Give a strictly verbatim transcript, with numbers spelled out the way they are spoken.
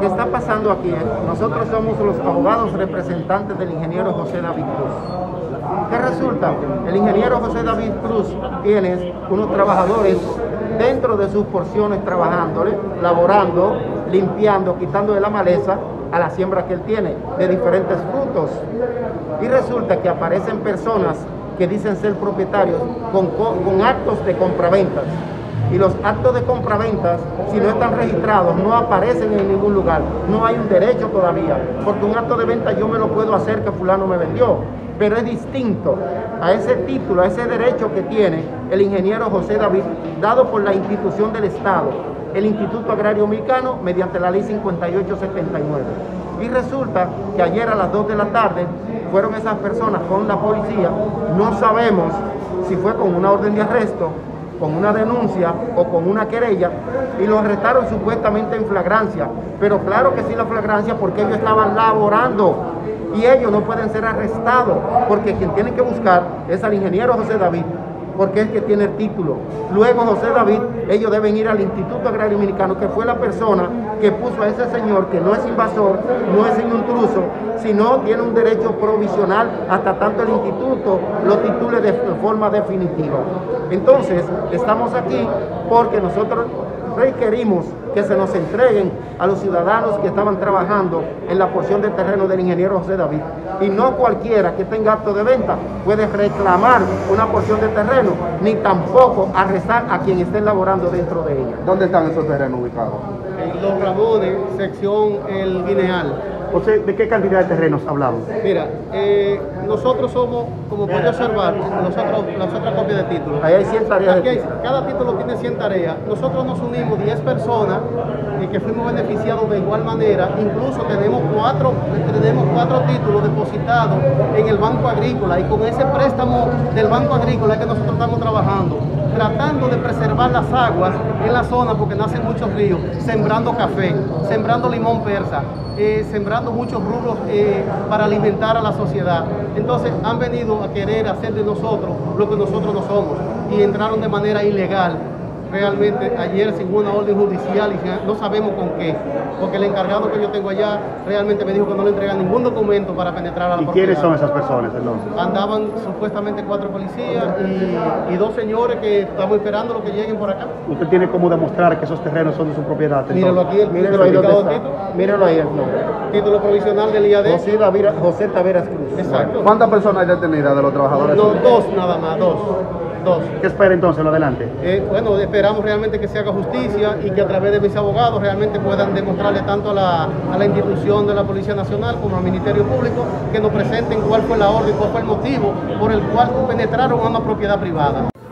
que está pasando aquí es, nosotros somos los abogados representantes del ingeniero José David Cruz. ¿Qué resulta? El ingeniero José David Cruz tiene unos trabajadores dentro de sus porciones trabajándole, laborando, limpiando, quitando de la maleza a la siembra que él tiene de diferentes frutos. Y resulta que aparecen personas que dicen ser propietarios con, con actos de compraventas. Y los actos de compraventas, si no están registrados, no aparecen en ningún lugar. No hay un derecho todavía, porque un acto de venta yo me lo puedo hacer que fulano me vendió, pero es distinto a ese título, a ese derecho que tiene el ingeniero José David, dado por la institución del Estado, el Instituto Agrario Mexicano, mediante la ley cincuenta y ocho setenta y nueve. Y resulta que ayer a las dos de la tarde fueron esas personas con la policía, no sabemos si fue con una orden de arresto, con una denuncia o con una querella, y los arrestaron supuestamente en flagrancia, pero claro que sí la flagrancia, porque ellos estaban laborando y ellos no pueden ser arrestados, porque quien tiene que buscar es al ingeniero José David, porque es que tiene el título. Luego José David, ellos deben ir al Instituto Agrario Mexicano, que fue la persona que puso a ese señor, que no es invasor, no es intruso, sino tiene un derecho provisional hasta tanto el instituto lo titule de forma definitiva. Entonces, estamos aquí porque nosotros requerimos que se nos entreguen a los ciudadanos que estaban trabajando en la porción de terreno del ingeniero José David. Y no cualquiera que tenga acto de venta puede reclamar una porción de terreno, ni tampoco arrestar a quien esté laborando dentro de ella. ¿Dónde están esos terrenos ubicados? En Los Ramones, sección El Guineal. O sea, ¿de qué cantidad de terrenos hablamos? Mira, eh, nosotros somos, como puede observar, nosotros, las otras copias de títulos. Ahí hay cien tareas. Aquí hay, cada título tiene cien tareas. Nosotros nos unimos diez personas y que fuimos beneficiados de igual manera. Incluso tenemos cuatro, tenemos cuatro títulos depositados en el Banco Agrícola, y con ese préstamo del Banco Agrícola es que nosotros estamos trabajando, tratando de preservar las aguas en la zona, porque nacen muchos ríos, sembrando café, sembrando limón persa, eh, sembrando muchos rubros eh, para alimentar a la sociedad. Entonces han venido a querer hacer de nosotros lo que nosotros no somos, y entraron de manera ilegal. Realmente ayer sin una orden judicial, y no sabemos con qué, porque el encargado que yo tengo allá realmente me dijo que no le entregan ningún documento para penetrar a la ¿Y propiedad. quiénes son esas personas entonces? Andaban supuestamente cuatro policías y, y dos señores que estamos esperando lo que lleguen por acá. ¿Usted tiene cómo demostrar que esos terrenos son de su propiedad? Entonces? Mírenlo aquí, el Mírenlo ahí donde certificado de está. título, Mírenlo ahí el nombre. título provisional del I A D. José, David, José Taveras Cruz. Exacto. ¿Cuántas personas hay detenidas de los trabajadores? No, dos nada más, dos. Dos. ¿Qué espera entonces lo adelante? Eh, bueno, esperamos realmente que se haga justicia y que a través de mis abogados realmente puedan demostrarle tanto a la, a la institución de la Policía Nacional como al Ministerio Público que nos presenten cuál fue la orden, cuál fue el motivo por el cual penetraron a una propiedad privada.